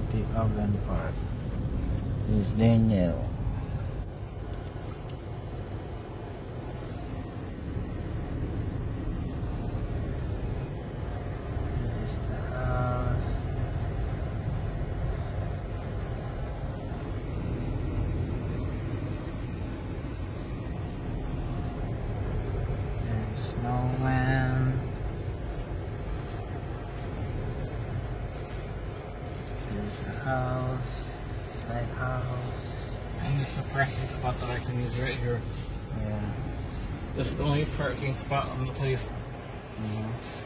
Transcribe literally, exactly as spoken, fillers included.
the oven part. This is Daniel. This is the house. There's snowman. There's a house, side house. And there's a parking spot that I can use right here. Yeah. This is the only parking spot on the place. Mm-hmm.